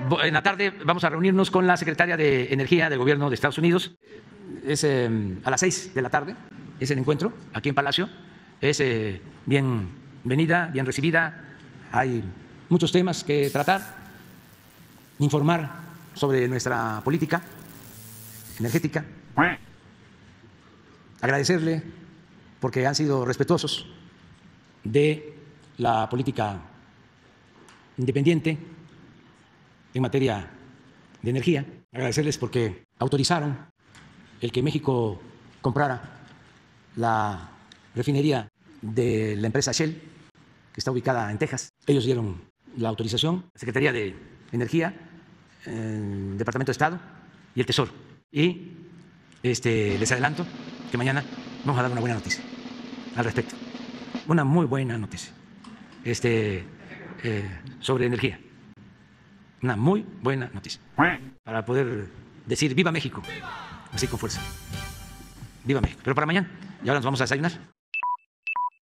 En la tarde vamos a reunirnos con la secretaria de Energía del Gobierno de Estados Unidos. Es a las 6 de la tarde, es el encuentro aquí en Palacio. Es bienvenida, bien recibida. Hay muchos temas que tratar, informar sobre nuestra política energética, agradecerle porque han sido respetuosos de la política independiente en materia de energía, agradecerles porque autorizaron el que México comprara la refinería de la empresa Shell, que está ubicada en Texas. Ellos dieron la autorización, la Secretaría de Energía, el Departamento de Estado y el Tesoro. Y les adelanto que mañana vamos a dar una buena noticia al respecto, una muy buena noticia sobre energía, una muy buena noticia para poder decir ¡Viva México! Así con fuerza. ¡Viva México! Pero para mañana, y ahora nos vamos a desayunar.